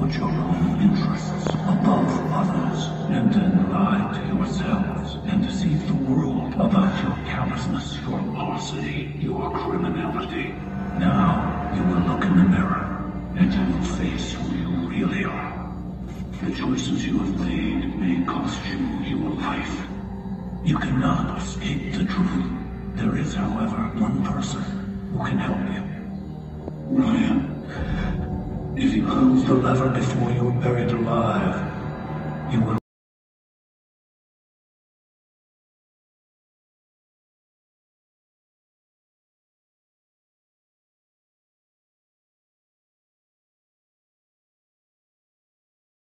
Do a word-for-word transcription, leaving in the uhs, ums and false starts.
put your own interests above others, and then lie to yourselves and deceive the world about your callousness, your falsity, your criminality. Now, you will look in the mirror, and you will face who you really are. The choices you have made may cost you your life. You cannot escape the truth. There is, however, one person who can help you. Ryan, if you close the lever before you're buried alive, you will